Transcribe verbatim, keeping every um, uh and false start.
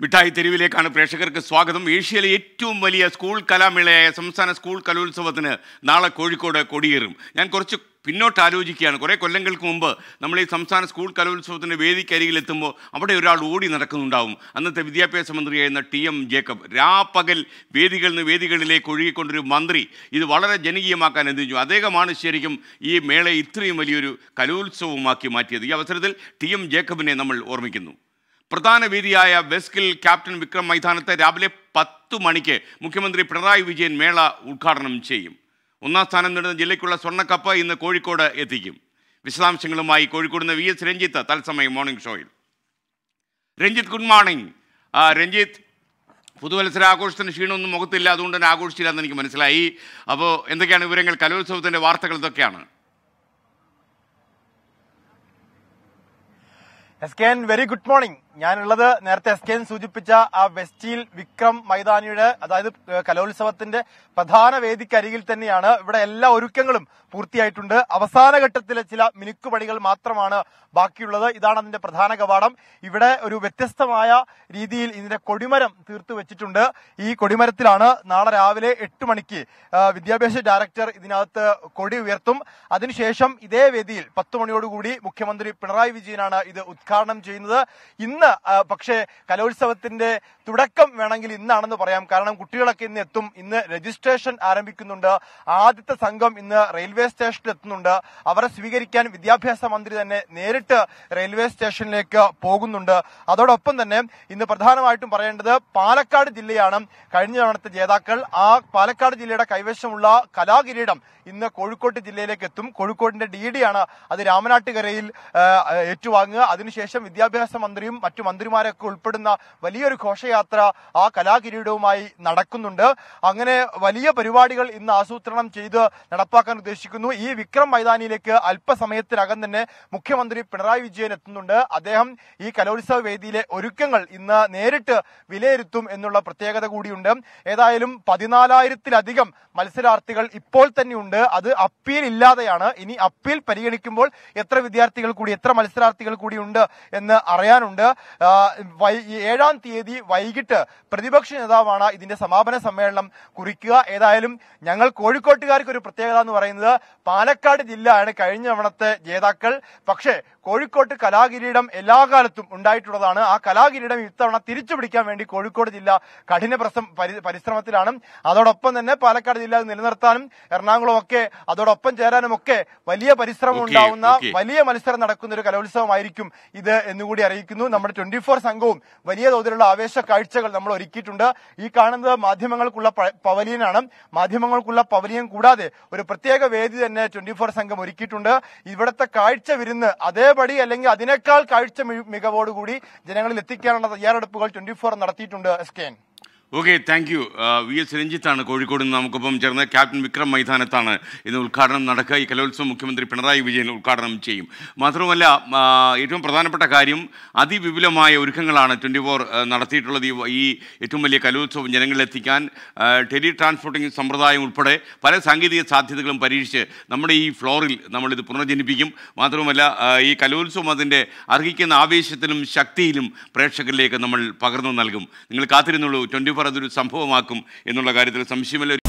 മിഠായി തെരുവിലേക്കാണ് പ്രേക്ഷകർക്ക് സ്വാഗതം. ഏഷ്യയിലെ ഏറ്റവും വലിയ സ്കൂൾ കലാമേളയായ സംസ്ഥാന സ്കൂൾ കലോത്സവത്തിന് നാളെ കോഴിക്കോട് കൊടിയേറും. ഞാൻ കുറച്ച് പിന്നോട്ട് ആലോചിക്കുകയാണ്. കുറേ കൊല്ലങ്ങൾക്ക് മുമ്പ് നമ്മൾ ഈ സംസ്ഥാന സ്കൂൾ കലോത്സവത്തിൻ്റെ വേദിക്കരികിലെത്തുമ്പോൾ അവിടെ ഒരാൾ ഓടി നടക്കുന്നുണ്ടാവും. അന്നത്തെ വിദ്യാഭ്യാസ മന്ത്രിയായിരുന്ന ടി എം ജേക്കബ്. രാപ്പകൽ വേദികളിൽ നിന്ന് വേദികളിലേക്ക് ഒഴുകിക്കൊണ്ടൊരു മന്ത്രി ഇത് വളരെ ജനകീയമാക്കാൻ എന്തിച്ചു. അദ്ദേഹമാണ് ശരിക്കും ഈ മേളയെ ഇത്രയും വലിയൊരു കലോത്സവമാക്കി മാറ്റിയത്. ഈ അവസരത്തിൽ ടി എം ജേക്കബിനെ നമ്മൾ ഓർമ്മിക്കുന്നു. പ്രധാന വേദിയായ വെസ്കിൽ ക്യാപ്റ്റൻ വിക്രം മൈതാനത്ത് രാവിലെ പത്തു മണിക്ക് മുഖ്യമന്ത്രി പിണറായി വിജയൻ മേള ഉദ്ഘാടനം ചെയ്യും. ഒന്നാം സ്ഥാനം നേടുന്ന ജില്ലയ്ക്കുള്ള സ്വർണ്ണക്കപ്പ് ഇന്ന് കോഴിക്കോട് എത്തിക്കും. വിശദാംശങ്ങളുമായി കോഴിക്കോട് നിന്ന് വി എസ് രഞ്ജിത്ത് തത്സമയം മോർണിംഗ് ഷോയിൽ. Ranjith, good morning. രഞ്ജിത്ത്, പുതുവത്സര ആഘോഷത്തിന് ക്ഷീണമൊന്നും മുഖത്തില്ല, അതുകൊണ്ട് തന്നെ ആഘോഷിച്ചില്ല എന്ന് എനിക്ക് മനസ്സിലായി. അപ്പോൾ എന്തൊക്കെയാണ് വിവരങ്ങൾ? കലോത്സവത്തിൻ്റെ വാർത്തകൾ ഇതൊക്കെയാണ്. S K N, very good morning. ഞാനുള്ളത് നേരത്തെ എസ് കെ എൻ സൂചിപ്പിച്ച ആ വെസ്റ്റിൽ വിക്രം മൈതാനിയുടെ, അതായത് കലോത്സവത്തിന്റെ പ്രധാന വേദിക്കരികിൽ തന്നെയാണ്. ഇവിടെ എല്ലാ ഒരുക്കങ്ങളും പൂർത്തിയായിട്ടുണ്ട്. അവസാന ഘട്ടത്തിലെ ചില മിനുക്കുപണികൾ മാത്രമാണ് ബാക്കിയുള്ളത്. ഇതാണ് അതിന്റെ പ്രധാന കവാടം. ഇവിടെ ഒരു വ്യത്യസ്തമായ രീതിയിൽ ഇതിന്റെ കൊടിമരം തീർത്തു വെച്ചിട്ടുണ്ട്. ഈ കൊടിമരത്തിലാണ് നാളെ രാവിലെ എട്ട് മണിക്ക് വിദ്യാഭ്യാസ ഡയറക്ടർ ഇതിനകത്ത് കൊടി ഉയർത്തും. അതിനുശേഷം ഇതേ വേദിയിൽ പത്ത് മണിയോടുകൂടി മുഖ്യമന്ത്രി പിണറായി വിജയനാണ് ഇത് ഉദ്ഘാടനം ചെയ്യുന്നത്. ഇന്ന് പക്ഷേ കലോത്സവത്തിന്റെ തുടക്കം വേണമെങ്കിൽ ഇന്നാണെന്ന് പറയാം. കാരണം കുട്ടികളൊക്കെ ഇന്ന് എത്തും. ഇന്ന് രജിസ്ട്രേഷൻ ആരംഭിക്കുന്നുണ്ട്. ആദ്യത്തെ സംഘം ഇന്ന് റെയിൽവേ സ്റ്റേഷനിൽ എത്തുന്നുണ്ട്. അവരെ സ്വീകരിക്കാൻ വിദ്യാഭ്യാസ മന്ത്രി തന്നെ നേരിട്ട് റെയിൽവേ സ്റ്റേഷനിലേക്ക് പോകുന്നുണ്ട്. അതോടൊപ്പം തന്നെ ഇന്ന് പ്രധാനമായിട്ടും പറയേണ്ടത് പാലക്കാട് ജില്ലയാണ് കഴിഞ്ഞ തവണത്തെ ജേതാക്കൾ. ആ പാലക്കാട് ജില്ലയുടെ കൈവശമുള്ള കലാകിരീടം ഇന്ന് കോഴിക്കോട് ജില്ലയിലേക്ക് എത്തും. കോഴിക്കോടിന്റെ ഡി ഡി ആണ് അത് രാമനാട്ടുകരയിൽ ഏറ്റുവാങ്ങുക. അതിനുശേഷം വിദ്യാഭ്യാസ മന്ത്രിയും മറ്റു മന്ത്രിമാരൊക്കെ ഉൾപ്പെടുന്ന വലിയൊരു ഘോഷയാത്ര ആ കലാകിരീടവുമായി നടക്കുന്നുണ്ട്. അങ്ങനെ വലിയ പരിപാടികൾ ഇന്ന് ആസൂത്രണം ചെയ്ത് നടപ്പാക്കാൻ ഉദ്ദേശിക്കുന്നു. ഈ വിക്രം മൈതാനിയിലേക്ക് അല്പസമയത്തിനകം തന്നെ മുഖ്യമന്ത്രി പിണറായി വിജയൻ എത്തുന്നുണ്ട്. അദ്ദേഹം ഈ കലോത്സവ വേദിയിലെ ഒരുക്കങ്ങൾ ഇന്ന് നേരിട്ട് വിലയിരുത്തും എന്നുള്ള പ്രത്യേകത കൂടിയുണ്ട്. ഏതായാലും പതിനാലായിരത്തിലധികം മത്സരാർത്ഥികൾ ഇപ്പോൾ തന്നെയുണ്ട്. അത് അപ്പീൽ ഇല്ലാതെയാണ്. ഇനി അപ്പീൽ പരിഗണിക്കുമ്പോൾ എത്ര വിദ്യാർത്ഥികൾ കൂടി എത്ര മത്സരാർത്ഥികൾ കൂടി ഉണ്ട് എന്ന് അറിയാനുണ്ട്. ഏഴാം തീയതി വൈകിട്ട് പ്രതിപക്ഷ നേതാവാണ് ഇതിന്റെ സമാപന സമ്മേളനം കുറിക്കുക. ഏതായാലും ഞങ്ങൾ കോഴിക്കോട്ടുകാർക്ക് ഒരു പ്രത്യേകത എന്ന് പറയുന്നത് പാലക്കാട് ജില്ലയാണ് കഴിഞ്ഞ തവണത്തെ ജേതാക്കൾ. പക്ഷേ കോഴിക്കോട്ട് കലാകിരീടം എല്ലാ കാലത്തും ഉണ്ടായിട്ടുള്ളതാണ്. ആ കലാകിരീടം ഇത്തവണ തിരിച്ചു പിടിക്കാൻ വേണ്ടി കോഴിക്കോട് ജില്ല കഠിന പരിശ്രമത്തിലാണ്. അതോടൊപ്പം തന്നെ പാലക്കാട് ജില്ല നിലനിർത്താനും എറണാകുളം ഒക്കെ അതോടൊപ്പം ചേരാനും ഒക്കെ വലിയ പരിശ്രമം ഉണ്ടാവുന്ന വലിയ മത്സരം നടക്കുന്ന ഒരു കലോത്സവമായിരിക്കും ഇത് എന്നുകൂടി അറിയിക്കുന്നു. നമ്മുടെ ട്വന്റി ഫോർ സംഘവും വലിയ തോതിലുള്ള ആവേശ കാഴ്ചകൾ നമ്മൾ ഒരുക്കിയിട്ടുണ്ട്. ഈ കാണുന്നത് മാധ്യമങ്ങൾക്കുള്ള പവലിയനാണ്. മാധ്യമങ്ങൾക്കുള്ള പവലിയൻ കൂടാതെ ഒരു പ്രത്യേക വേദി തന്നെ ട്വന്റി ഫോർ സംഘം ഒരുക്കിയിട്ടുണ്ട്. ഇവിടുത്തെ കാഴ്ച വിരുന്ന് അതേപടി അല്ലെങ്കിൽ അതിനേക്കാൾ കാഴ്ച മികവോടുകൂടി ജനങ്ങളിൽ എത്തിക്കാനുള്ള തയ്യാറെടുപ്പുകൾ ട്വന്റി ഫോർ നടത്തിയിട്ടുണ്ട്. S K N. Okay, thank you. V S രഞ്ജിത്താണ് കോഴിക്കോട് നിന്ന് നമുക്കൊപ്പം ചേർന്ന്. ക്യാപ്റ്റൻ വിക്രം മൈതാനത്താണ് ഇന്ന് ഉദ്ഘാടനം നടക്കുക. ഈ കലോത്സവം മുഖ്യമന്ത്രി പിണറായി വിജയൻ ഉദ്ഘാടനം ചെയ്യും. മാത്രമല്ല, ഏറ്റവും പ്രധാനപ്പെട്ട കാര്യം അതിവിപുലമായ ഒരുക്കങ്ങളാണ് ട്വൻറ്റി ഫോർ നടത്തിയിട്ടുള്ളത്. ഈ ഏറ്റവും വലിയ കലോത്സവം ജനങ്ങളിലെത്തിക്കാൻ ടെലി ട്രാൻസ്പോർട്ടിംഗ് സമ്പ്രദായം ഉൾപ്പെടെ പല സാങ്കേതിക സാധ്യതകളും പരീക്ഷിച്ച് നമ്മുടെ ഈ ഫ്ലോറിൽ നമ്മളിത് പുനർജനിപ്പിക്കും. മാത്രമല്ല, ഈ കലോത്സവം അതിൻ്റെ അർഹിക്കുന്ന ആവേശത്തിലും ശക്തിയിലും പ്രേക്ഷകരിലേക്ക് നമ്മൾ പകർന്നു നൽകും. നിങ്ങൾ കാത്തിരുന്നുള്ളൂ. ട്വൻറ്റി ഫോർ അതൊരു സംഭവമാക്കും എന്നുള്ള കാര്യത്തിൽ സംശയമില്ല.